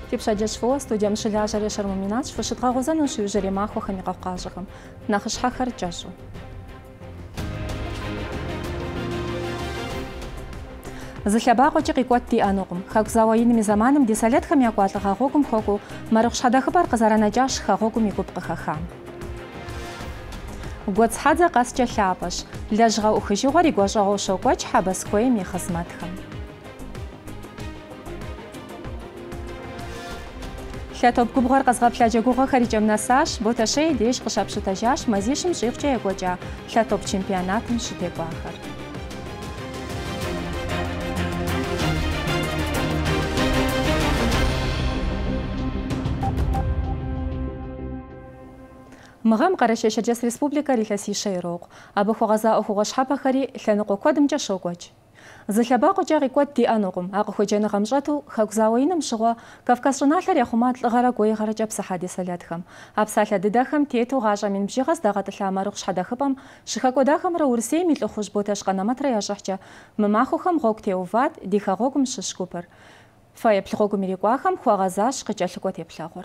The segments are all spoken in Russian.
Типшадеш фо студиям шиляжаре шармуминач фашитгагозан шиужаре махо хамиqaqajığım. Нахышхахар жашу. Зыхлябагъокӏи къикӏуэт диӏэнукъым. Хэку зауэиным и зэманым ди солетхэм я кӏуалӏыгъэ гъуэгум хуэкӏуэу мэрыхъу щхьэдэхъыпӏэр къызэранэкӏащ хэгъуэгум и гуп къыхэхам. Гуэцхьэдзэ къэскӏэ лъапӏэщ. Лэжьгъэ ӏухыжыгъуэр и гуащӏэгъуэу щокӏуэкӏ хьэбэскуейм и хъызмэтхэм. Лъэтоп губгъуэр къэзгъэплъа джэгугъэхэр икӏэм нэсащ, Боташей деж къыщапщытэжащ мазищым щӏигъукӏэ екӏуэкӏа лъэтоп чемпионатым щытекӏуахэр. Мыгъэм Къэрэщей-Шэрджэс Республикэр илъэсищэ ирокъу. Абы хуэгъэза ӏуэхугъуэ щхьэпэхэри лъэныкъуэ куэдымкӏэ щокӏуэкӏ. Зыхлъэбакъуэкӏэ къикӏуэт диӏэнукъым. А къыхуеджэныгъэм щӏэту хэку зауэиным щыгъуэ Кавказ щӏыналъэр ехъумэ лӏыгъэрэ гуейгъэрэкӏэ псыхьа ди солетхэм. А псалъэ дыдэхэм тету гъащӏэ мин бжьыгъэ здагъэтӏылъа мэрыхъу щхьэдэхъыпӏэм щыхэкӏуэдахэмрэ Урысейм и лӏыхъужь Боташ къэнэмэтрэ ящӏыхькӏэ мы махуэхэм гъуэгу теуват ди хэгъуэгум щыщ гупыр. Фэеплъ гъуэгум ирикӏуахэм хуэгъэзащ къыкӏэлъыкӏуэ теплъэгъуэр.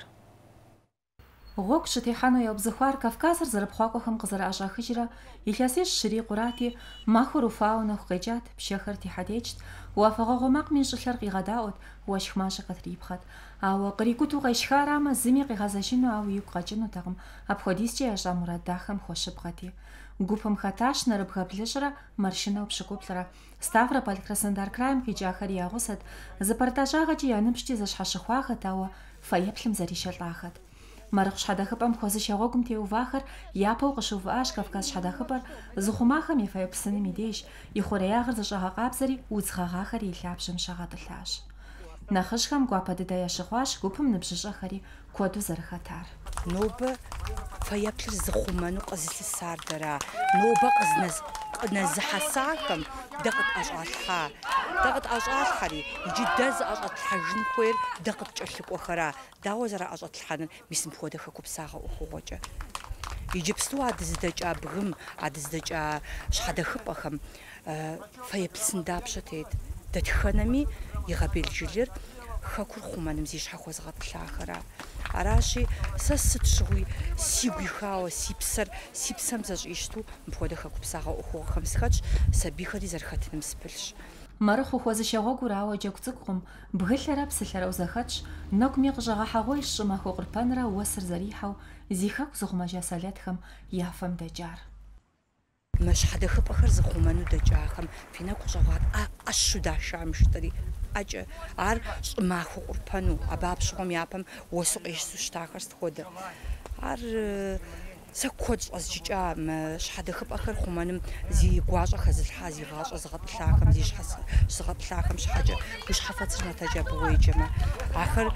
Гъуэгу щытехьэну еубзыхуар Кавказыр зэрыпхъуакӏуэхэм къызэрыӏэщӏахыжрэ илъэсищ Щырий Къурати махуэр уфауэ нэху къекӏат, пшэхэр техьэдекӏт, уафэгъуэгъуэ макъми щӏылъэр къигъэдаӏуэт, уэшх мащэ къытрипхъэт. Ауэ кърикӏуту къещхарамэ зыми къигъэзэжыну, ауэ игу къэкӏынутэкъым. Апхуэдизкӏэ ящӏа мурад дахэм хуэщыпкъэти. Гупым хэтащ Нэрыбгэ блыщӏрэ Маршынэу пщыкӏуплӏрэ. Ставрополь, Краснодар краем къикӏахэри ягъусэт. Зыпэрытӏэщӏагъэкӏи я ныбжькӏи зэщхьэщыхъуахэт, ауэ фэеплъым зэрищэлӏахэт. Мэрыхъу щхьэдэхъыпӏэм хуэзыщэ гъуэгум теувахэр япэу къыщыувыӏащ Кавказ щхьэдэхъыпӏэр зыхъумахэм и фэеплъ сыным и деж, и хъуреягъыр зыщӏэгъэкъабзэри удз гъэгъахэри и лъабжьэм щагъэтӏылъащ. Нэхъыжьхэм гуапэ дыдэ ящыхъуащ гупым ныбжьыщӏэхэри куэду зэрыхэтар. Нобэ фэеплъыр зыхъумэну къызылъысар дэра, нобэ къызнэзыхьэсахэм дэ къытӏэщӏалъхьа. Дэ къытӏэщӏалъхьэри, иджы дэ зыӏэщӏэтлъхьэжын хуейр дэ къыткӏэлъыкӏуэхэра. Дауэ зэрыӏэщӏэтлъхьэныр мис мыпхуэдэ хэкупсагъэ ӏуэхугъуэкӏэ. Иджыпсту адызэдэкӏа бгым, адызэдэкӏа щхьэдэхъыпӏэхэм фэеплъ сын дапщэ тет. Дэтхэнэми и гъэбел жылыр хэкур хъумэным зи щхьэ хуэзгъэтӏылъахэра. Аращи, сэ сыт щыгъуи сигу ихауэ си псэм зэщӏищту мыпхуэдэ хэкупсагъэ ӏуэхугъуэхэм схэтщ, сабийхэри зэрыхэтыным спылъщ. Мэрыхъу хуэзыщэ гъуэгур ауэ джэгу цӏыкӏукъым. Бгылъэрэ псылъэрэ зэхэтщ. Нэгуми къыщӏэгъэхьэгъуейщ щӏымахуэ къурпэнрэ уэсыр зэрихьэу зи хэку зыхъумэжа солетхэм яфэм дэкӏар. Мы щхьэдэхъыпӏэхэр зыхъумэну дэкӏахэм фи нэгу къыщӏэгъуат ӏэщу дашам штӏэри. Ӏэкӏэ ар щӏымахуэ къурпэну, абы пщыгъуэм япэм уэсу къещту щытахэр сытхуэдэ. Ар сэ куэд щӏэзжыкӏа мы щхьэдэхъыпӏэхэр хъумэным зи гуащӏэ хэзылъхьа, зи гъащӏэ зыгъэтӏылъахэм, зи щхьэ зыгъэтӏылъахэм щхьэкӏэ уи щхьэфэцыр нэтэджа бгъуеджэмэ. Ахэр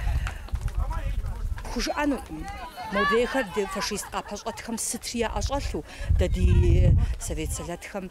пхужыӏэнукъым. Модрейхэр фашист къапэщӏэтхэм сытри яӏэщӏэлъу, дэ ди Совет Солетхэм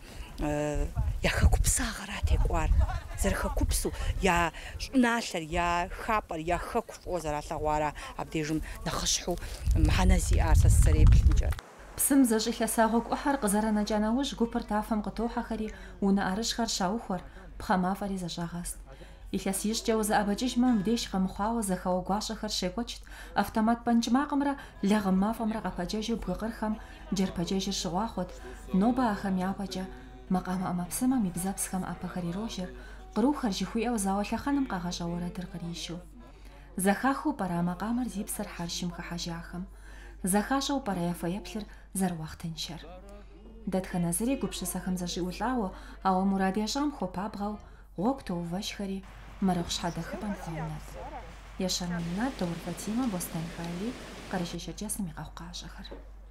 я хэкупсагъэра текӏуар. Зэрыхэкупсу я щӏыналъэр, я хапӏэр, я хэку фӏыуэ зэралъэгъуара. Абдежым нэхъыщхьу мыхьэнэ зиӏар сэ сызэреплъымкӏэ. Псым зэщӏилъэса гъуэгу ӏухьэр къызэранэкӏа нэужь гупыр тафэм къытохьэхэри унэ ӏэрыщхэр щаухуэр, пхъэмафӏэри зэщӏагъэст. Илъэсищкӏэ узыӏэбэкӏыжмэ, мыбдеж къэмыхъуауэ зэхэуэ гуащэхэр щекӏуэкӏт. Автомат пӏэнкӏмакъымрэ лагъым мафӏэмрэ къапэджэжу бгыкъырхэм джэрпэджэжыр щыгъуахъуэт. Нобэ ахэм япэкӏэ макъамэ ӏэмэпсымэм и бзэпсхэм ӏэпэхэр ирожьэр, кърухэр жыхуиӏэу зауэ лъэхъэнэм къагъэщӏа уэрэдыр кърищу. Зэхахыу пӏэра макъамэр зи псэр хьэршым хыхьэжахэм. Зэхащӏэу пӏэрэ я фэеплъыр зэрыуахътыншэр. Дэтхэнэ зыри гупщысэхэм зэщиӏулӏауэ, ауэ мурад ящӏам хуопабгъэу гъуэгу тоувэжхэри мэрыхъу щхьэдэхъыпӏэм хуэунэт. Ещэрмэ Минат, Даур Фатимэ, Бостан Хали, Къэрэщей-Шэрджэсым и къэхъукъащэхэр.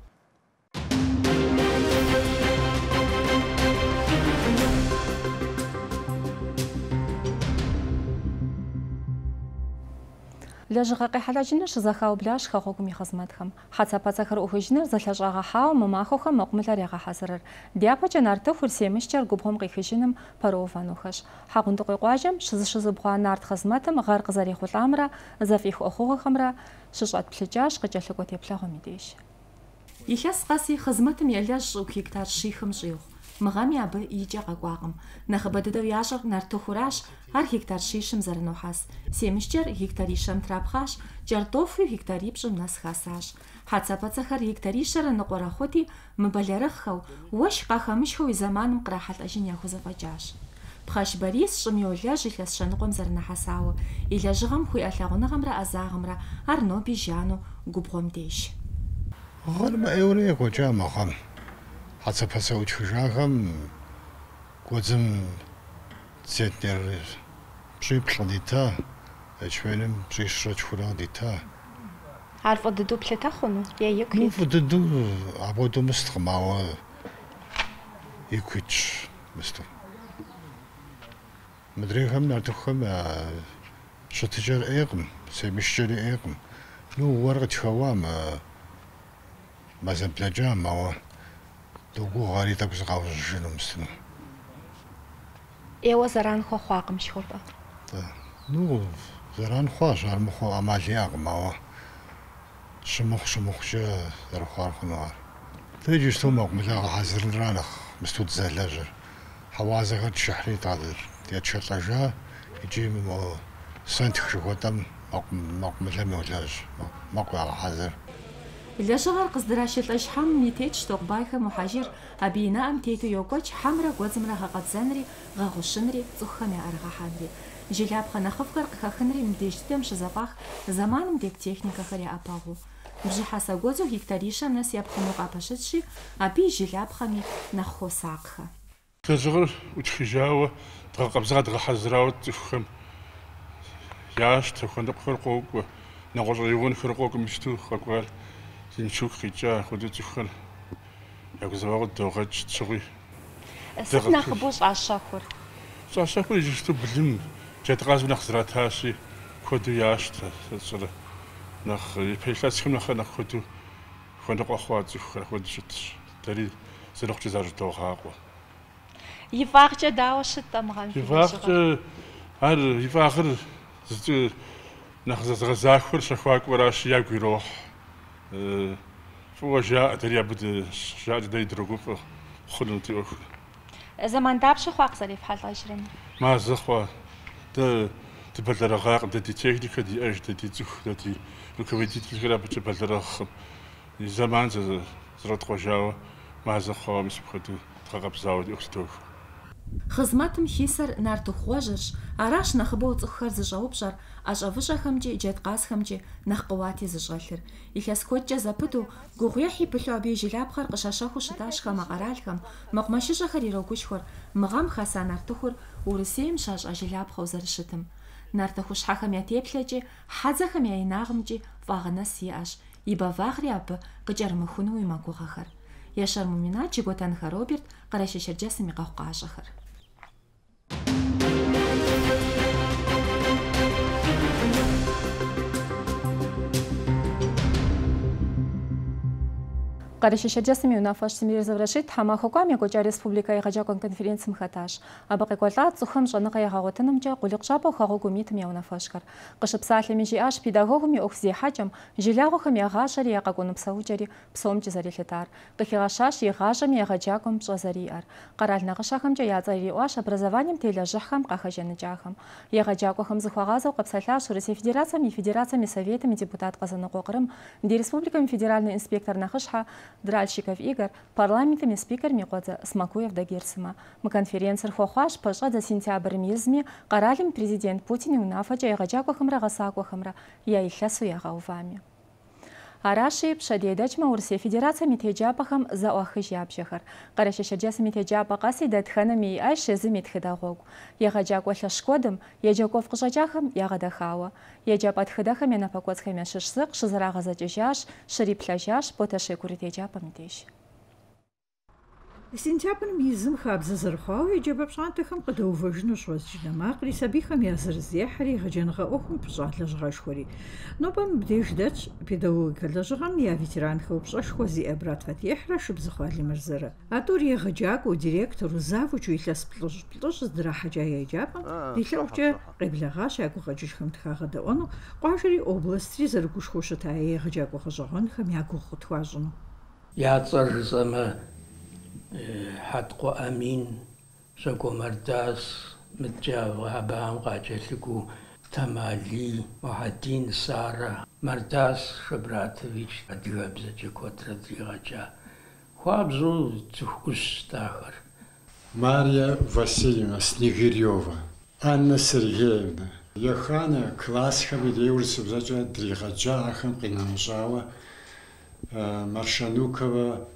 Лэжьыгъэ къехьэлӏэжьыныр щызэхаублащ хэгъуэгум и хъызмэтхэм. Хьэцэпэцэхэр ӏухыжыныр зэлъэщӏагъэхьауэ мы махуэхэм мэкъумылэр ягъэхьэзырыр. Дяпэкӏэ нартыхур семыщкӏэр губгъуэм къихыжыным пэрыувэнухэщ. Хьэкъундыкъуей къуажэм щызыщызыбгъуа нарт хъызмэтым гъэр къызэрихъулӏамрэ зэфӏих ӏуэхугъуэхэмрэ щыщӏэтплъыкӏащ къыкӏэлъыкӏуэ теплъэгъуэм и деж. Илъэс къэси хъызмэтым елэжь щӏыгу гектар щихым щӏигъу. мыгъами абы икӏэ къэкӏуакъым. Нэхъыбэ дыдэу ящӏэр нартыхуращ, ар гектар щищым зэрынохьэс. Семыжькӏэр гектарищэм трапхъащ, кӏэртӏофуи гектарипщӏым нэс хасащ. Хьэцэпэцэхэр гектарищэрэ ныкъуэрэхъути, мыбэлэрыгъхэу, уэшх къахэмышхэу и зэманым кърахьэлӏэжын яхузэфӏэкӏащ. Пхъэщ Борис щӏым йолэжь илъэс щэныкъуэм зэрынэхьэсауэ, и лэжьыгъэм хуиӏэ лъагъуныгъэмрэ ӏэзагъымрэ ар ноби жану губгъуэм деж. Гъэрмэӏейуэрэ екӏуэкӏа мэхъуэм. Хьэцэпэцэ ӏутхыжахэм кӏуэдзым центнер пщӏиплӏ къыдита, ечменым пщӏищрэ чхурэ къыдита. Ар фӏы дыдэу плъытэ хъуну? Е ику? Ну, фӏы дыдэу апхуэдэу мысткъым, ауэ ику итщ мысту. Мыдрейхэм, нартыхухэм я щытыкӏэр ӏейкъым, семыжькӏэри ӏейкъым. Ну, уэр къытхэуа мазэблэкӏам, ауэ догугъари тӏэкӏу зыкъаужьыжыну мыстыну. Ӏейуэ зэран хуэхъуакъым шхурпӏэ. Ну, зэран хъуащ, армыхъуэу ӏэмал иӏэкъым, ауэ щымыхъу-щымыхъукӏэ зэрыхъуар хъуну ар. Дэ иджыпсту мэкъумылэгъэ хьэзырра нэхъ мысту дызэлэжьыр. Хьэуазэхэр тшыхьри ятшэлӏэжа, икӏи сэнтх жыхуэтӏэм мэкъумылэм йолэжь, мэкъу ягъэхьэзыр. Лэжьыгъэр къыздыращылӏэ щхьэм и тетщ токъубайхэм ухьэжыр, абы и нэӏэм тету йокӏуэкӏ хьэмрэ гуэдзымрэ гъэкъэдзэнри, гъэгъущынри, цӏыхухэм яӏэрыгъэхьэнри. Жылапхъэ нэхъыфӏхэр къыхэхынри мыбдеж дыдэм щызэфӏах зэманым дег техникэхэр яӏэпэгъуу. Бжьыхьэсэ гуэдзу гектарищэм нэс епхъыну къапэщытщи, абы и жылапхъэми нэхъ хуосакъхэ. Лэжьыгъэр ӏутхыжауэ, дгъэкъэбза дгъэхьэзырауэ цӏыхухэм ящ, техуэныкъухэр къокӏуэ, нэгъуэщӏ ивунхэр къокӏуэ мыщту къэкӏуар зиншыгу къикӏа, хуэдэу цӏыхухэр ягузэвэгъуэ догъэкӏ щыгъуи. Сыт нэхъыбэу щӏащэхур? Щӏащэхур иджыпсту былым джэдкъазым нэхъ зратащи, куэду ящтэ, щӏэрэ. Нэхъ илъэсхэм нэхъ куэду хуэныкъуэ хъуа цӏыхухэр хуэдэу щытщ. Дэри зэныкъукӏэ зарыдогъакъуэ. И фӏагъкӏэ дауэ щытӏэ мыгъэм? И фӏагъкӏэ ар и фӏагъыр нэхъ зэзгъэзахуэр щэхуакӏуэращи, ягу ирохь. Фӏыуэ жаӏэ, дэри абы жаӏэ дэри дрогуфӏэ хъуну ди ӏуэхур. Зэман дапщэ хъуа къызэрефхьэлӏэжрэ? Мазэ хъуа. Дэ дыбэлэрыгъакъым, дэ ди техникэ диӏэж, дэ ди цӏыху, дэ ди руководителхэр абыкӏэ бэлэрыгъкъым. И зэман зэрыткъуэжауэ мазэ хъуауэ мис апхуэдэу дгъэкъэбзауэ ди ӏуэху здохуэ. Хызмэтым хисэр нартыхугъуэжьырщ, аращ нэхъыбэу цӏыхухэр зыщӏэупщӏэр, ӏэщӏэвыщӏэхэмкӏи, джэдкъазхэмкӏи нэхъ къыуати зыщӏэлъыр. Илъэс куэдкӏэ зэпыту, гугъуехь ипылъу абы и жылапхъэр къыщащэхуу щытащ хамэ къэралхэм, мэкъумэшыщӏэхэр ирогушхуэр мыгъэм хэса нартыхур Урысейм щащӏэ жылапхъэу зэрыщытым. Нартыхущхьэхэм я теплъэкӏи, хьэдзэхэм я инагъымкӏи фӏагъынэс иӏэщ, и бэвагъри абы къыкӏэрымыхуну уи мэгугъэхэр. Яшар Муминат, Жигуэтэнхэ Роберт, Къэрэщей Шэрджэсым и къэхъу къащӏэхэр. Къэрэщей Шэрджэсым и унафэщ Семир Заврашит тхьэмахуэкӏуам екӏуэкӏа республикэ егъэджакӏуэ конференцием хэтащ. Абы къекӏуэлӏа цӏыхухэм щӏэныгъэ ягъэгъуэтынымкӏэ къулыкъу щӏапӏэу хэгъуэгу митым я унафэщхэр. Къыщыпсалъэми жиӏащ педагогым и ӏуэху зехьэкӏэм жылагъуэхэм ягъащӏэри якъэкӏуэнупсэукӏэри псомкӏи зэрилъытар. Къыхигъэщащ и гъащӏэми егъэджакӏуэм пщӏэ зэриӏэр. Къэрал нэкъыщэхэмкӏэ я цӏэр ириӏуащ образованием телэжьыхьхэм къахэжэныкӏахэм. Егъэджакӏуэхэм зыхуагъазэу къэпсэлъащ Урысей Федерацием и Советым и депутат Къэзэныкъуэ Кърым, ди республикэм федеральный инспектор нэхъыщхьэ Дральщиков Игорь, парламентым и спикер Микъуэдзэ Смакуев Дагирсымэ. Мы конференциер хуэхъуащ пэщӏэдзэ сентябрым изми къэралым президент Путин и унафэкӏэ егъэджакӏуэхэмрэ гъэсакӏуэхэмрэ я илъэсу ягъэувами. Аращи пщэдей дэкӏмэ Урысей Федерацием и теджапӏэхэм зэӏуахыж ябжьэхэр. Къэрэщей Шэрджэсым и теджапӏэ къэси дэтхэнэм иӏэщ, езым и тхыдэгъуэгу. Егъэджакӏуэ лъэщ куэдым еджакӏуэфӏ къыщӏэкӏахэм ягъэдэхауэ. Еджапӏэ тхыдэхэм я напэкӏуэцхэм ящыщ зы къыщызэрагъэзэкӏыжащ, щыриплъэжащ Боташей теджапӏэм деж. Сентябрым изым хабзэ зэрыхъуауэ еджапӏэ пщӏантӏэхэм къыдэувэжыну щӏозыкӏ макъри, сабийхэм я зэрызехьэри, егъэджэныгъэ ӏуэхум пыщӏа лэжьыгъэшхуэри. Нобэ мыбдеж дэтщ педагогикэ лэжьыгъэм я ветеранхэ упщӏэшхуэ зиӏэ Брат Фатехьрэ Шыбзыхъуали Мырзэрэ. Атӏури егъэджакӏуэу, директору, завучу илъэс плӏыщӏ здрахьэкӏа я еджапӏэм ди лъэӏукӏэ къеблагъащ я гугъэкӏыжхэм тхагъэдэӏуэну, къуажэри областри зэрыгушхуэу щыта егъэджакӏуэ гъэщӏэгъуэнхэм я гугъу къытхуащӏыну. Я цӏэр жысӏэмэ حتقو أمين شكو مرداس متجاو غابام قاجلكو تمالي وحدين سارة مرداس شبراتويش أديوبزا جكوتر دريغاجا خوابزو تخكوش تاخر Мария Васильевна Снегирёва, Анна Сергеевна. Ехана классхэм илеурысыбзэкӏэ дригъэджахэм къинэмыщӏауэ Маршанукова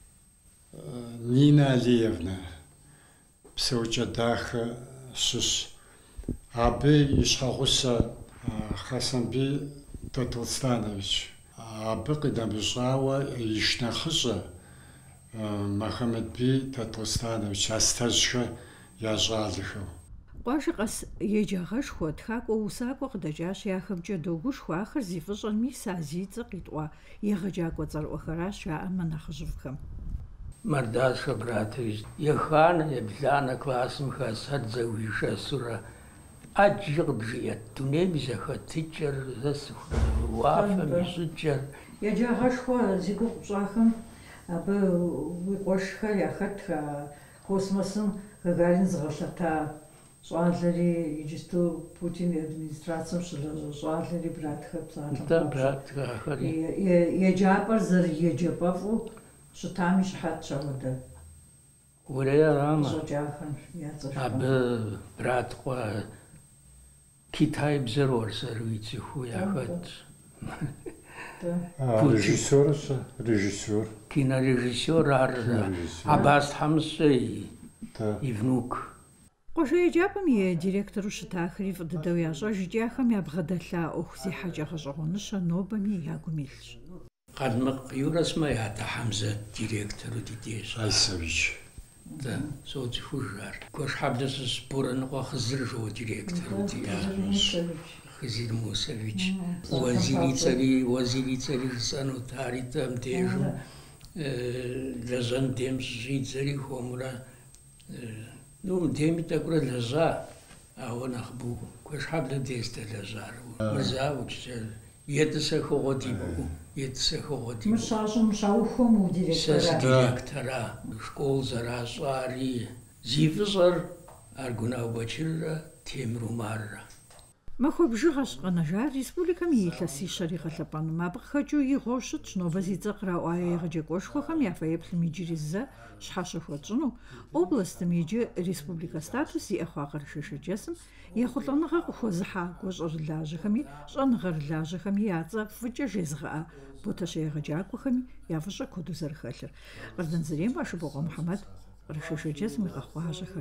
Нина Алиевна псэукӏэ дахэ щыщ. Абы и щхьэгъусэ Хасанбий Татарстанович. Абы къидэмыщӏауэ и шнэхъыщӏэ Махамедбий Татарстанович астэжьхэ я щӏалэхэу. Къуажэ къэс еджагъэшхуэ, тхакӏуэ усакӏуэ къыдэкӏащ яхэмкӏэ догушхуэ, ахэр зи фӏыщӏэми сазицӏэ къитӏуа егъэджакӏуэ цӏэрыӏуэхэращ жаӏэмэ нэхъыжьыфӏхэм. Мардас Шабратович, ехана еблана классым хэсэр зэуишэсурэ аджи къыбжиӏэт дунейм зэхэтыкӏэр, уафэм ищӏыкӏэр. Еджагъэшхуэ зи гугъу пщӏахэм абы уи къуэшхэр яхэтха космосым Гагарин зыгъэлъэта щӏалэри иджысту Путин администрацием щӏалэри братхэр псалъэм еджапӏэр зэрыеджэпӏэфӏу щытами щыхьэт щауэдэ. Урейрама щӏэкӏахэм яцӏыху. абы браткъуэ Китай бзэрор зэрыуицӏыхуу яхэт. Режиссер. Кинорежиссер ар Аббас Хамсы и внук. Къуажэ еджапӏэм и директору щытахэри фӏы дыдэу ящӏэжкӏи, ахэм ябгъэдэлъа ӏуэху зехьэкӏэ гъэщӏэгъуэныщэ нобэми ягум илъщ. Къадмыкъ Юрасмэ ята Хамзэ директору дидещ. Айсович. Да, соцӏыхужар. Куэшхьэблэ спорыныкъуэ хызыр жо директору диӏащ. Хызир Мусович. Уазири цари жысӏэнут ари тӏэм дежым лэжьэн дем щӏидзэри хуэмурэ ну деми тӏэкӏурэ лэжьа, ауэ нэхъ бу куэшхьэблэ дестэ лэжьар. Мырзауч етӏысэхыгъуэ дибгъу, етӏысэхыгъуэ дибгъу. Мыщащӏэм щаухуэм Сэ удиректора. директора школ зэращӏари зи фӏыщӏэр Аргунау Бэчыррэ Темру Маррэ. Махуэ бжыгъэщ къэнэжар республикэм и илъэсищэр игъэлъэпӏэным. Абы къыхэкӏыу игъуэу щытщ нобэ зи цӏэ къраӏуа егъэджакӏуэшхуэхэм я фэеплъым иджыри зэ щхьэщыхуэтщӏыну, областым иджы республикэ статус зиӏэ хъуа Къэрэшэшэджэсым ехъулӏэныгъэ къыхуэзыхьа гуащӏэрылажьэхэми щӏэныгъэрылажьэхэми я цӏэ фӏыкӏэ жезгъэӏа ботэщэ егъэджакӏуэхэми я фӏыщӏэ куэду зэрыхэлъыр. Къардэнзэрейм Башыбогъуэ Мухьэмэд, Къэрэшэшэджэсым и къэхъуажэхэр.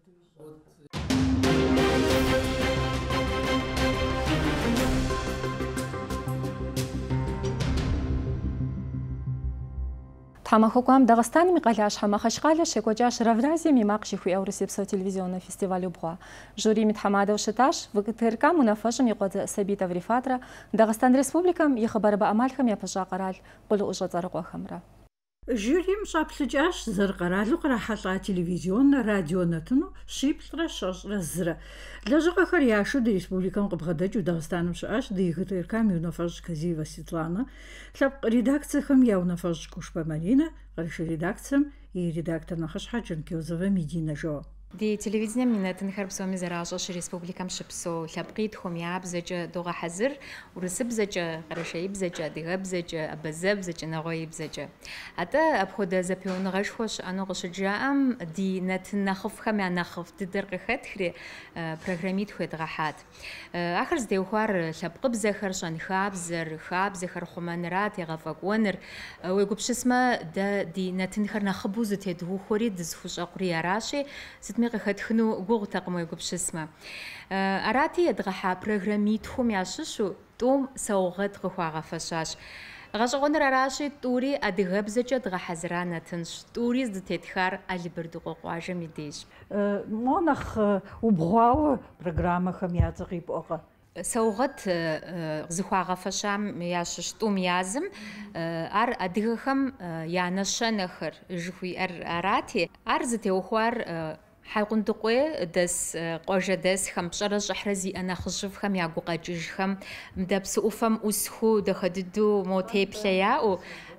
Тхьэмахуэкӏуам Дагъыстаным и къалащхьэ Махъэщхъалэ щекӏуэкӏащ Равразием и макъ жихуиӏэу Русипсо телевизионнэ фестиваль убгъуа. Жюрийм и тхьэмадэу щытащ ВГТРК унафэщӏым и къуэдзэ Сабий Таврифатрэ Дагъыстан Республикэм и хъыбарыбэ ӏэмалхэм япыщӏа къэрал къулыӏущӏэ цӏэрыӏуэхэмрэ. Жюрийм щӏаплъыкӏащ зэрыкъэралу кърахьэлӏа телевизионнэ, радио нэтыну щиплӏрэ щэщӏрэ зырэ. Лэжьыгъэхэр яшу ди республикэм къыбгъэдэкӏыу Дагъыстаным щыӏащ ди ГТРКм и унафэщӏ Казиева Светланэ, лъэпкъ редакциехэм я унафэщӏ Кушпэ Маринэ, къэрэшэ редакцием и редактор нэхъыщхьэ Джанкеузовэ Мединэ жо. Ди телевидением минэтынхэр псоми зэращӏэщ республикэм щыпсэу лъэпкъитхум я бзэкӏэ догъэхьэзыр, урысыбзэкӏэ, къэрэшеибзэкӏэ, адыгэбзэкӏэ, абазэбзэкӏэ, нэгъуейбзэкӏэ. Атӏэ апхуэдэ зэпеуныгъэшхуэ щыӏэну къыщыджаӏэм ди нэтын нэхъыфӏхэм я нэхъыфӏ дыдэр къыхэтхри программитху едгъэхьат. Ахэр зытеухуар лъэпкъыбзэхэр, щӏэнхабзэр, хабзэхэр хъумэнрат, егъэфӏэкӏуэныр. Уегупсысмэ, дэ ди нэтынхэр нэхъыбэу зытедгъухуэри дызыхущӏэкъури аращи, сытми къыхэтхыну гугъутэкъым уегупсысмэ. Арати едгъэхьа программитхум ящыщу тӏум саугъэт къыхуагъэфэщащ. Гъэщӏэгъуэныр аращи, тӏури адыгэбзэкӏэ дгъэхьэзыра нэтынщ, тӏури здытетхар Алибырдыкъуэ къуажэм и деж. Мо нэхъ убгъуауэ программэхэм я цӏэ къипӏуэкъэ? Саугъэт зыхуагъэфэщам ящыщ тӏум язым, ар адыгэхэм я нэщэнэхэр жыхуиӏэр арати, ар зытеухуар хьэкъундыкъуей дэс къуажэдэсхэм, пщӏэрэ щӏыхьрэ зиӏэ нэхъыжьыфхэм я гукъэкӏыжхэм, мыдэпсыӏуфэм ӏусху дахэ дыдэу мо теплъэ яӏэу,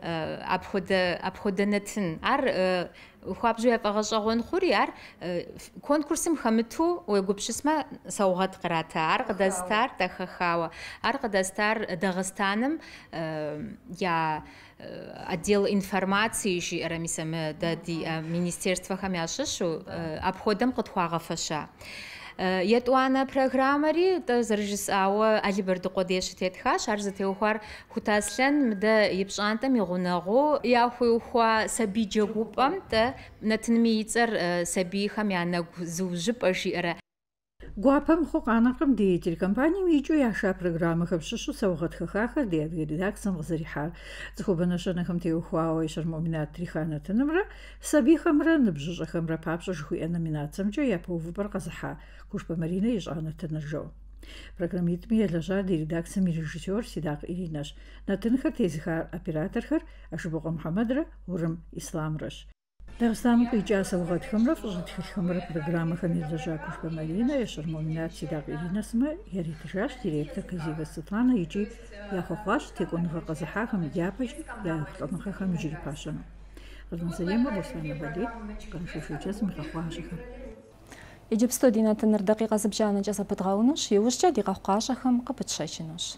абходенетин ар хуабжуя фагашагон хури ар конкурсым хамиту уегупшисма саугат кырата ар кадастар тахахава ар кадастар Дагестаным я отдел информации жи рамисаме да ди министерство хамяшышу обходом кытхуагафаша Етуана программари заржисауа алиберду кодешитет хаш арзатеухар хутаслен мда епшантам игунагу яхуухва сабиджагупам та натнмийцер сабихам янаг зужип ашиара Гуапам хуканакам деятель компании Мичу яша программы хабшишу саугат хахаха редакциям газарихар захубанашанахам теухуао и шармоминат трихана танамра сабихамра набжужахамра папшажхуя номинациямча я по выбор казаха кушпа Марина и Жанна Танаржо. Программитми ялажа редакциям режиссер Сидак Иринаш натынхар тезихар операторхар Ашбуга Мухаммадра урам Исламраш. Дагестан пейджа саугат хамра фжатхамра программа хамидажа кушпа Марина и шармоминат Сидак Иринасма яритжаш директор Казива Светлана ичи яхохваш текунха казаха хам япаш яхтанха хам жирпашана. Размазаема Буслана Бали каншушучас михахвашаха. Иджиб студина тенер дакига забжана джаза подгаунуш, южджа дигахкашахам капетшешинуш.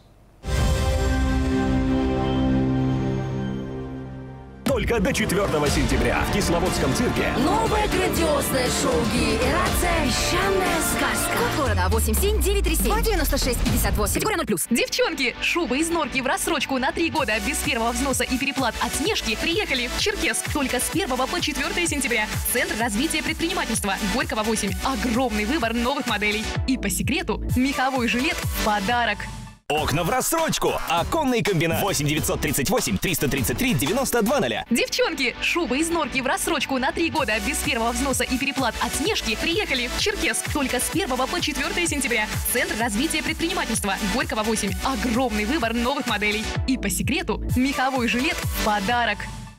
Только до 4 сентября в Кисловодском цирке. Новое грандиозное шоу «Генерация. Песчаная сказка». Код города 87937 296 58. Категория 0+. Девчонки, шубы из норки в рассрочку на 3 года без первого взноса и переплат от Снежки приехали в Черкесск только с 1 по 4 сентября. Центр развития предпринимательства Горького 8. Огромный выбор новых моделей. И по секрету меховой жилет в подарок. Окна в рассрочку. Оконный комбинат. 8938 333 9200. Девчонки, шубы из норки в рассрочку на 3 года без первого взноса и переплат от Снежки приехали в Черкесск только с 1 по 4 сентября. Центр развития предпринимательства Горького 8. Огромный выбор новых моделей. И по секрету меховой жилет в подарок.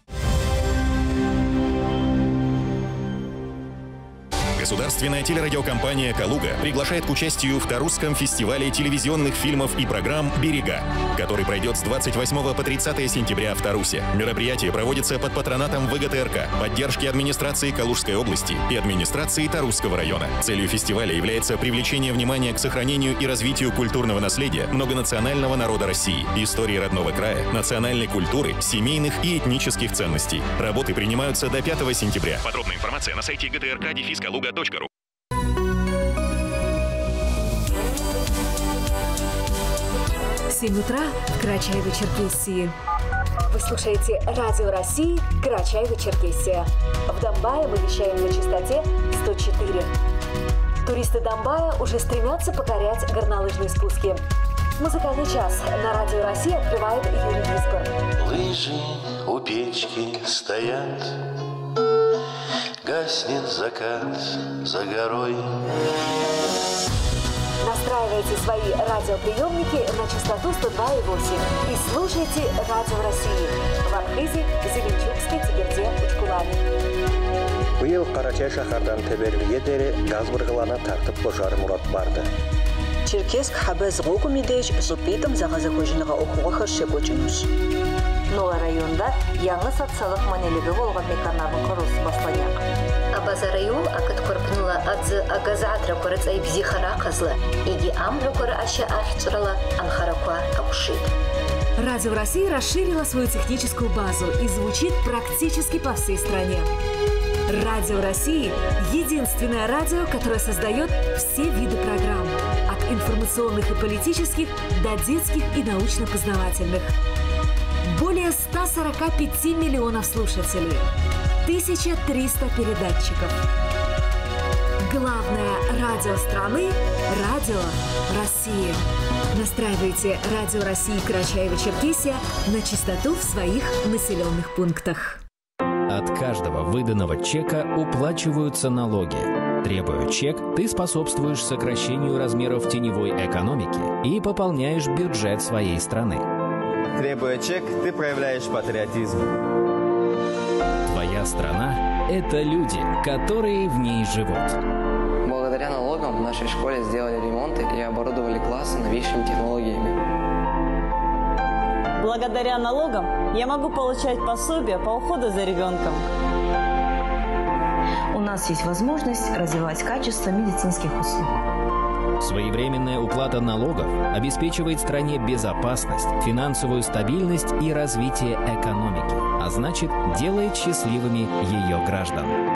Государственная телерадиокомпания «Калуга» приглашает к участию в Тарусском фестивале телевизионных фильмов и программ «Берега», который пройдет с 28 по 30 сентября в Тарусе. Мероприятие проводится под патронатом ВГТРК, поддержки администрации Калужской области и администрации Тарусского района. Целью фестиваля является привлечение внимания к сохранению и развитию культурного наследия многонационального народа России, истории родного края, национальной культуры, семейных и этнических ценностей. Работы принимаются до 5 сентября. Подробная информация на сайте gtrk-kaluga.ru. В 7 утра в Карачаево-Черкесии. Вы слушаете Радио России Карачаево-Черкесия. В Домбае мы вещаем на частоте 104. Туристы Домбая уже стремятся покорять горнолыжные спуски. Музыкальный час на Радио России открывает Юрий Вискор. Лыжи у печки стоят, гаснет закат за горой. Настраивайте свои радиоприемники на частоту 102,8 и слушайте Радио России в Архизе, Зеленчукской, Тиберде, Учкулане. Быйыл Карачай шахардан Тебервие дере газ бұрғылана тартып пожар мұрат барды. Черкесск хабез ғоку медеж зупитым зағазы көжініға оқуға хыршы көчінуш. Нола районда яңы сатсалық манелігі болған меканабын құрылысы басланяқ. Абаза район акыт көрпінула адзы агазаатра көріц айбзи хара қазлы, иги амру көрі аша архичрала анхаракуа акушит. Радио России расширила свою техническую базу и звучит практически по всей стране. Радио России – единственное радио, которое создает все виды программ. От информационных и политических до детских и научно-познавательных. Более 145 миллионов слушателей. 1300 передатчиков. Главное радио страны – Радио России. Настраивайте Радио России Карачаево-Черкесия на частоту в своих населенных пунктах. От каждого выданного чека уплачиваются налоги. Требуя чек, ты способствуешь сокращению размеров теневой экономики и пополняешь бюджет своей страны. Требуя чек, ты проявляешь патриотизм. Твоя страна – это люди, которые в ней живут. Благодаря налогам в нашей школе сделали ремонты и оборудовали классы новейшими технологиями. Благодаря налогам я могу получать пособие по уходу за ребенком. У нас есть возможность развивать качество медицинских услуг. Своевременная уплата налогов обеспечивает стране безопасность, финансовую стабильность и развитие экономики, а значит, делает счастливыми ее граждан.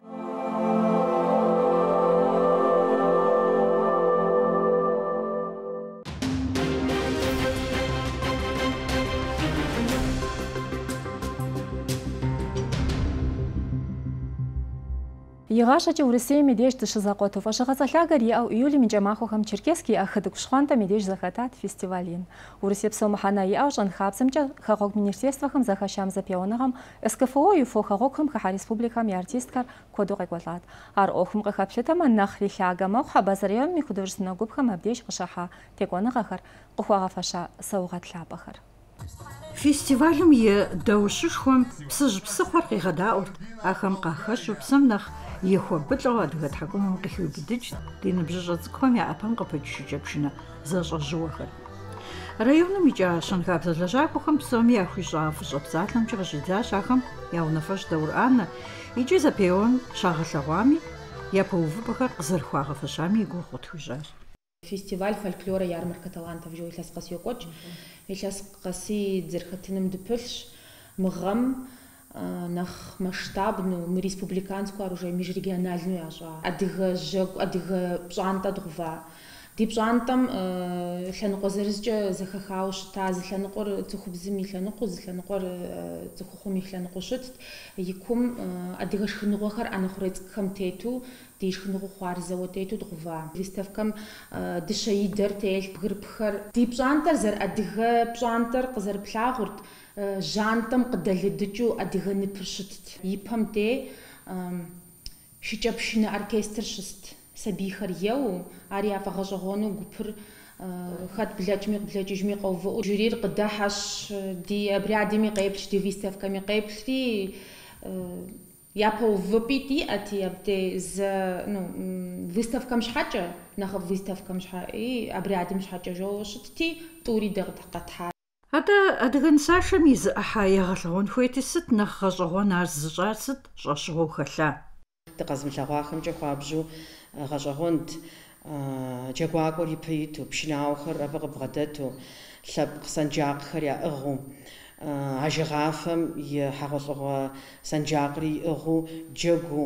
Игашачи Урысей медеж дышызакотов, ашагацалягар ау июли минджамахухам черкесский ахадыкшхванта медеж захатат фестивалин. Урысей псомахана яу жанхабзамча хагок министерствахам захашам запионагам СКФО юфо хагокхам хаха республикам и артисткар кодугайгвалат. Ар охум кахаплетама нахлихягама хабазарион ми художественного губхам абдеж кашаха теконагахар кухуагафаша саугатлабахар. Фестивалем е даушишхом псыжпсыхвар къигъэдаӏурт, ахэм къахэщу псым нэхъ ехуэбылӏэу адыгэ тхьэкӏумэм къыхиубыдыкӏ ди ныбжьыщӏэ цӏыкӏухэм я ӏэпэм къыпэкӏыжыкӏэ пшынэ зэщӏэжьыуэхэр. Районым икӏа щэнхабзэ лэжьакӏуэхэм псоми яхуищӏа фӏыщӏэ псалъэмкӏэ къыщӏидзащ ахэм я унафэщӏ дэурӏанэ икӏи зэпеуэн щагъэлъэгъуами, япэ увыпӏэхэр къызэрыхуагъэфэщами и гугъу къытхуищӏащ. Фестиваль фольклора ярмарка талантов жо илъэс къэсекӏуэкӏ, илъэс къэси дзэрхэтыным дыпылъщ, мыгъэм нэхъ масштабну, мы республиканскую оружие межрегиональную ящӏа, адыгэ пщӏантӏэ дгъува. Ди пщӏантӏэм лъэныкъуэ зырызкӏэ зэхэхауэ щыта, зы лъэныкъуэр цӏыхубзым и лъэныкъуэу, зы лъэныкъуэр цӏыхухъум и лъэныкъуэу щытт. И кум адыгэ шхыныгъуэхэр ӏэнэхъурей цӏыкӏхэм тету, ди шхыныгъуэ хъуарзэуэ тету дгъува. Выставкэм дыщэ идэр телъ, бгырыпхэр. Ди пщӏантӏэр адыгэ пщӏантӏэр къызэрыплъагъурт, жантӏэм къыдэлыдыкӏыу адыгэ ныпыр щытт. Ипэм де шыкӏэпшынэ оркестр щыст. Сабийхэр еу, ар яфӏэгъэщӏэгъуэну гупыр хэт блэкӏми блэкӏыжми къэувыӏу. Жюрир къыдэхьэщ, ди обрядами къеплъ, ди выставками къеплъи, япэ увыпӏи диӏэти абде выставкэм щхьэкӏэ, нэхъыфӏ выставкэм щхьэӏи, обрядым щхьэкӏэ жоуэ щытти, тӏури дэ къэтхьа. Атӏэ адыгэ нысащэм и зы ӏыхьэ егъэлъэгъуэн хуейти сыт нэхъ гъэщӏэгъуэн ар зыщӏар сыт щӏэщыгъуэу хэлъа? Дыкъэзмылъэгъуахэмкӏэ хуабжьу гъэщӏэгъуэнт, джэгуакӏуэр ипэ иту, пшынауэхэр абы къыбгъэдэту, лъэпкъ сэнджакъхэр яӏыгъыу, ажыгъафэм и хьэгъуэлӏыгъуэ сэнджакъри иӏыгъыу, джэгуу,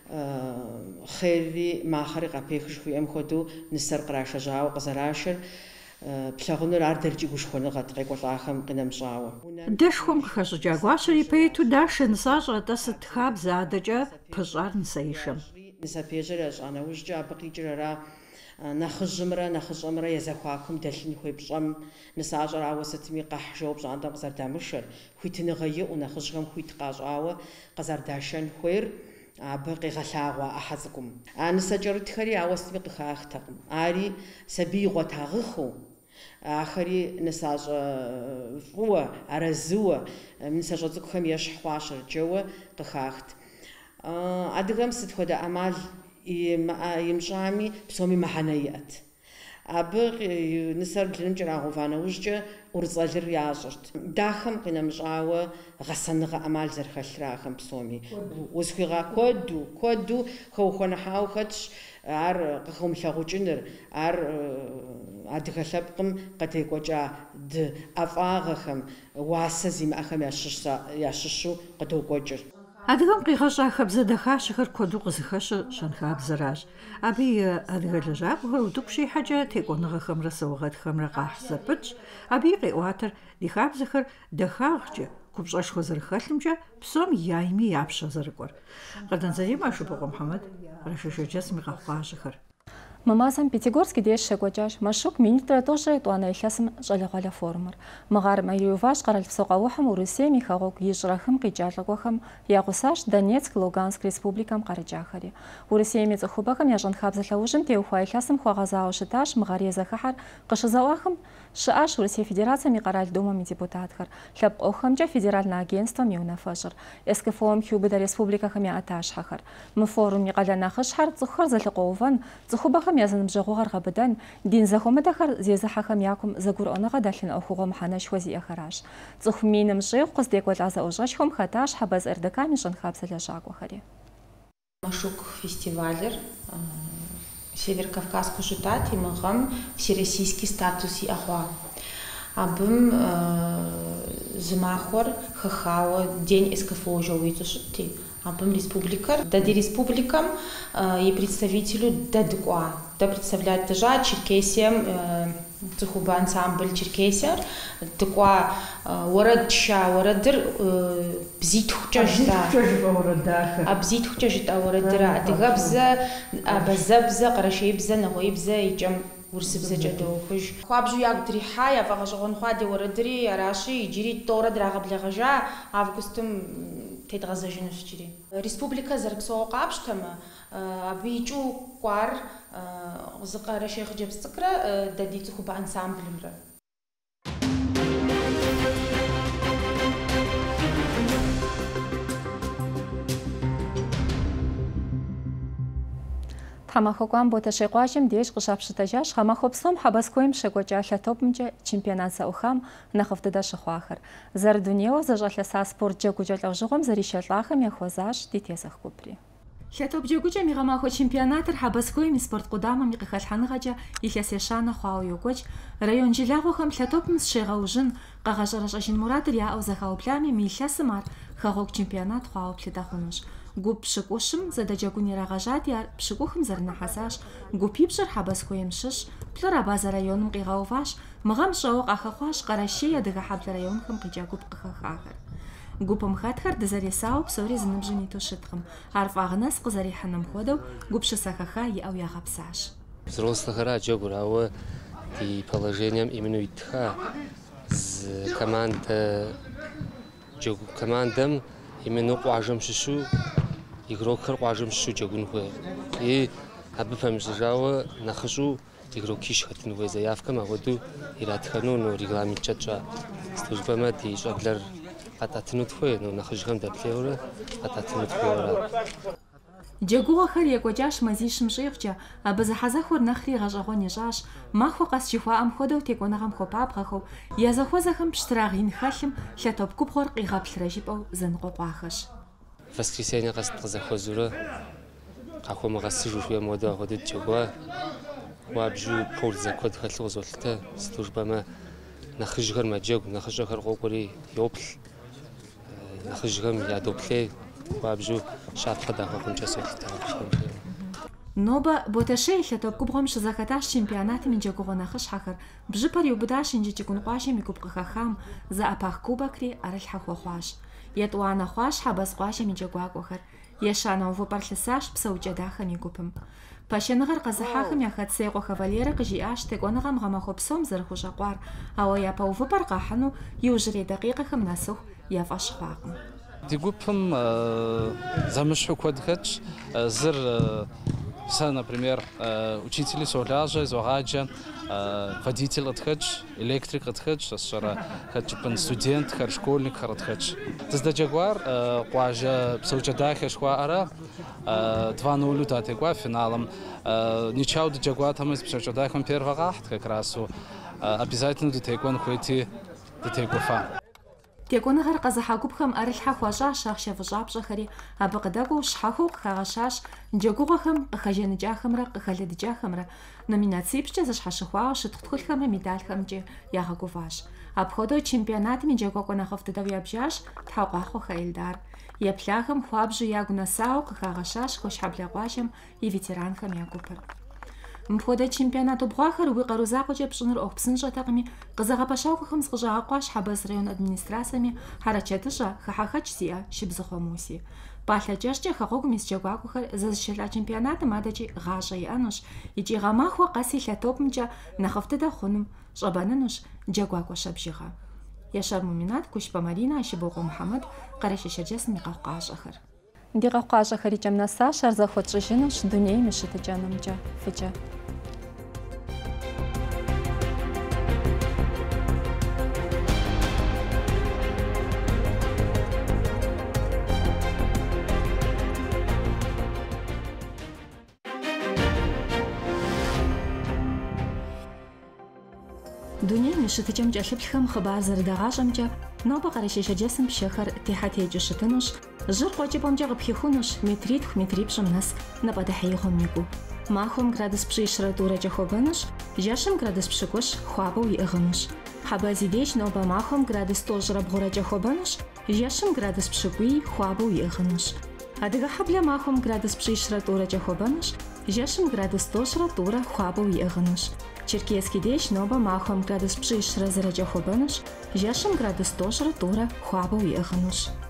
хъерри махъэри къапехыж хуиӏэм хуэдэу нысэр кърашэжьауэ къызэрашэр, плъэгъуныр ар дэркӏи гушхуэныгъэт къекӏуэлӏахэм къинэмыщӏауэ. Дэшхуэм къыхэщӏыкӏа гуащэр ипэ иту дашэ нысащӏэ атӏэ сыт хабзэ адэкӏэ пыщӏар нысэишэм. Нысапежьыр ящӏа нэужькӏэ абы къикӏыр ара нэхъыжьымрэ нэхъыщӏэмрэ езэхуакум дэлъын хуепщӏэм нысащӏэр ауэ сытми къэхь жоуэ пщӏантӏэм къызэрыдамышэр, хуитыныгъэ иӏэу нэхъыжьхэм хуит къащӏауэ къызэрыдашэн хуейр абы къигъэлъагъуэ ӏыхьэ цӏыкӏум. А нысэкӏэрытхэри ауэ сытми къыхахтэкъым. Ари сабий гъуэтагъыхъыу, ахэри нысащӏэ фӏыуэ, арэзыуэ, нысащӏэ цӏыкӏухэм ещхь хъуа щэрджэуэ къыхахт. Адыгэм сыт хуэдэ ӏэмал имщӏами, псоми мыхьэнэ иӏэт. Абы нысэр блыным кӏэрагъэува нэужькӏэ ӏурыцӏэлыр ящӏырт. Дахэм къинэмыщӏауэ гъэсэныгъэ ӏэмал зэрыхэлърахэм псоми. Узхуигъа куэду хэухуэныхьауэ хэтщ ар къыхыумылъэгъукӏыныр, ар адыгэ лъэпкъым къытекӏуэкӏа ӏэфӏагъэхэм, уасэ зимыӏэхэм ящыщу къыдокӏуэкӏыр. Адыгэм къигъэщӏа хабзэдэхащэхэр куэду къызыхэщыр щэнхабзэращ. Абы и адыгэ лэжьакӏуэхэр утыку щихьэкӏэ текӏуэныгъэхэмрэ саугъэтхэмрэ къахь-зэпытщ. Абы и къеӏуатэр ди хабзэхэр дахагъкӏэ, гупщӏэшхуэ зэрыхэлъымкӏэ псом яйми япщэ зэрыкӏуэр. Къэдэнзэрейм Ашыбыкъуэ Мухьэмэд, Рашэшэджэсым и къэхъуажэхэр. Мамасам Пятигорский деш шагуаджаш, машук министра тоже туана ихлясам жалягъуалэ форумыр. Мыгъар Майюваш къэралпсо къэухьым Урысейм и хэгъуэгу ищӏрэхым къикӏалӏыкӏуэхэм ягъусащ Донецк, Луганск республикэм къэрыкӏахэри. Урысейм и цӏыхубэхэм я щӏэнхабзэ лъэужьым теухуа илъэсым хуагъэзауэ щытащ мыгъэр езэхыхьэр къыщызэӏуахэм щыӏащ Урысей Федерацэм и къэрал думэм и депутатхэр, лъэпкъ ӏуэхухэмкӏэ федеральнэ агентствэм и унафэщӏыр, СКФОм хиубыдэ республикэхэм я ӏэтащхьэхэр. Мы форум и къалэ нэхъыщхьэр цӏыхухэр зэлъыкъуэувэн, цӏыхубэхэм Ӏэхъуэхэм я зэныбжьэгъугъэр гъэбыдэн, дин зэхуэмыдэхэр зезыхьэхэм якум зэгурыӀуэныгъэ дэлъын Ӏуэхугъуэ мыхьэнэшхуэ зиӀэхэращ. Цӏыху миным щӀигъу къыздекӀуэлӀа зэӀущӀэшхуэм хэтащ Хьэбэз Эрдыкам и щӀэнхабзэ лэжьакӀуэхэри. Машук фестивалер Северокавказскую щытат имыгъэм всероссийский статус иӀэхъуа. Абым зымахуэр хэхауэ День СКФО жьэуи щытти. Абым республикэр, дади республикам и представителю дадыкӀуа. Да представлять дыжа Черкесием цӏыхубэ ансамбль Черкесиер дыкӀуа уэрэдща уэрэдыр бзитхукӀэ жыта. БзитхукӀэ жыта уэрэдырэ адыгэбзэ, абазэбзэ, къэрэшейбзэ, нэгъуейбзэ икӀэм урысыбзэкӀэ доухыж. Хуабжьу ягу дрихьа, яфӀэгъэщӀэгъуэн хъуа ди уэрэдыри аращи, иджыри тӀорэ драгъэблэгъэжа августым тедгъэзэжынущ иджыри. Республикэ зэрыпсэууэ къапщтэмэ, абы икӀыу кӀуар зы къэрэшей хъыджэбз цӀыкӀрэ дади цӀыхубэ ансамблымрэ. Тхьэмахуэкӏуам Боташей къуажэм деж къыщапщытэжащ гъэмахуэ псом Хьэбэз куейм щекӀуэкӀа лъэтобымкӀэ чемпионат зэӀухам нэхъыфӀ дыдэ щыхъуахэр. Зэрыдунейуэ зэщӀэлъэса спорт джэгукӀэ лӀэужьыгъуэм зэрищэлӀахэм яхуэзащ ди тезых гупри. Лъэтоб джэгукӀэм и гъэмахуэ чемпионатыр Хьэбэз куейм и спорт къудамэм и къыхэлъхьэныгъэкӀэ илъэс ещанэ хъуауэ йокӀуэкӀ, район жылагъуэхэм лъэтобым щегъэужьын, къэгъэщӀэрэщӀэжын мурадыр яӀэу зэхаублами, мы илъэсым ар хэгъуэгу чемпионат хъуауэ плъыдэ хъунущ. Гуп пщыкӀущым зэдэджэгун ирагъэжати, ар пщыкӀухым зэрынэхьэзащ. ГупипщӀыр Хьэбэз куейм щыщ, плӀыр Абазэ районым къигъэуващ, мыгъэм щӀэуэ къахэхъуащ Къэрэщей Адыгэ хьэблэ районхэм къикӀа гуп къыхэхахэр. Гупым хэтхэр дызэресауэ псори зы ныбжьым иту щыткъым. Ар фӀагъынэс къызэрихьыным хуэдэу гупщысэ хэха иӀэу ягъэпсащ. Взрослыхэр джэгур, ауэ ди положением именно итха з командэм именно къуажэм щыщу игрокхэр къуажэм щыщу джэгун хуей. И абы пэмыщӀэжауэ нэхъыщӀу игрокищ хэтын хуей заявкэм апхуэдэу иратхэну регламенткӀэ тщӀа. Службэмэ ди щӀэблэр къэтӀэтыну тхуей, нэхъыжьхэм дэплъейуэрэ къэтӀэтыну тхуейуэрэ. Джэгугъэхэр екӀуэкӀащ мазищым щӀигъукӀэ, абы зэхьэзэхуэр нэхъри гъэщӀэгъуэн ищӀащ. Махуэ къэс жыхуаӀэм хуэдэу текӀуэныгъэм хуэпабгъэхэу, я зэхуэзэхэм пщтырагъ ин хэлъым лъэтоб губгъуэр къигъэплърэ жыпӀэу зэныкъуэкъуахэщ. Воскресенье къэзэхуэзурэ къахуэмыгъэсыжу жуей модэу апхуэдэу джэгуа. Хуабжьу пользэ куэд хэлъу къызолъытэ. Службэмэ нэхъыжьхэр мэджэгу, нэхъыщӀэхэр къокӀуэри йоплъ, нэхъыжьхэм ядоплъей. Хуабжьу щапхъэ дахэхъункӀэ солъытэ. Нобэ Боташей лъэтоб губгъуэм щызэхэтащ чемпионатым и джэгугъуэ нэхъыщхьэхэр. Бжьыпэр иубыдащ инджы Джэгун къуажэм и гуп къыхэхам, зэӀэпах кубокри Ӏэрылъхьэ хуэхъуащ. ЕтӀуанэ хъуащ Хьэбэз къуажэм и джэгуакӀуэхэр. Ещанэ увыпӀэр лъысащ псэукӀэ дахэм и гупым. Пащэныгъэр къэзыхьахэм я хэтсейкъуэ кавалерэ къыжиӀащ текӀуэныгъэм гъэмахуэ псом зэрыхущӀэкъуар, ауэ япэ увыпӀэр къахьыну иужьрей дакъикъэхэм нэсыху яфӀэщ хъуакъым. Ди гупым замыщхьу куэд хэтщ. Зыр сэ, например, учители солажьэ, зогъаджэ, водитель къытхэтщ, электрик къытхэтщ, сщӀэрэ хэтщӀыпӀэн студентхэр, школьникхэр къытхэтщ. Дыздэджэгуар къуажэ псэукӀэ дахэ щхуаӀэрэ 2-0 датекӀуа финалым. Ничау дыджэгуатэмэ псэукӀэ дахэм первэ къахьт как расу. Обязательно дытекӀуэн хуейти дытекӀуэфа. ТекӀуэныгъэр къэзыхьа гупхэм Ӏэрылъхьэ хуащӀащ ахъшэ фӀыщӀапщӀэхэри, абы къыдэкӀуэу щхьэхуэу къыхагъэщащ джэгугъэхэм къыхэжэныкӀахэмрэ къыхэлыдыкӀахэмрэ. НоминаципщкӀэ зэщхьэщыхуауэ щытхъу тхулъхэмрэ медалхэмкӀэ ягъэгуващ. Апхуэдэу чемпионатым и джэгуакӀуэ нэхъыфӀ дыдэу ябжащ Тхьэкъуахъуэ Эльдар. Еплъахэм хуабжьу ягу нэсауэ къыхагъэщащ Хуэщхьэблэ къуажэм и ветеранхэм я гупыр. Мыпхуэдэ чемпионат убгъуахэр уи къару закъуэкӀэ пщӀыныр Ӏуэху псынщӀэтэкъыми, къызэгъэпэщаухэм зыкъыщӀагъэкъуащ Хьэбэз район администрациями ХьэрачэдыщӀэ, ХыхьэхэкӀ зиӀэ Шыбзыхъуэ Муси. Палъэ кӀэщӀкӀэ хэкъуэгум ис джэгуакӀуэхэр зэзыщылъа чемпионатым адэкӀи гъащӀэ иӀэнущ, икӀи гъэмахуэ къэси лъэтобымкӀэ нэхъыфӀ дыдэ хъунум щӀэбэнынущ джэгуакӀуэ щабжьыгъэ. Яшар Муминат, Кущпэ Марина, Айщыбокъуэ Мухьэмэд, Къэрэщей Шэрджэсым и къэхъуащӀэхэр. Ди къэхъуащӀэхэр икӀэм нэсащ, ар зэхуэтщӀыжынущ дунейм и щытыкӀэнымкӀэ. ФыкӀэ. и щытыкӏэм кӏэлъыплъхэм хъыбар зэрыдэгъащӏэмкӏэ нобэ къэрэщэщэджэсым пщэхэр техьэ-текӏыу щытынущ, жьыр къуэкӏыпӏэмкӏэ къыпхихунущ метритху-метрипщӏым нэс напӏэдыхьеигъуэм и гур. Махуэм градус пщӏищрэ тӏурэкӏэ хуэбэнущ, жэщым градус пщыкӏущ хуабэу иӏыгъынущ. Хьэбэ зи деж нобэ махуэм градус тӏощӏрэ бгъурэкӏэ хуэбэнущ, жэщым градус пщыкӏуий хуабэу иӏыгъынущ. Адыгэ хьэблэ махуэм градус пщӏищрэ тӏурэкӏэ хуэбэнущ, жэщым градус тӏощӏрэ тӏурэ хуабэу иӏыгъынущ. Черкесский деж нобэ махуэм градус пщӏищрэ зэрэкӏэ хуэбэнущ, жэщым градус тӏощӏрэ тӏурэ хуабэу иӏыгъынущ.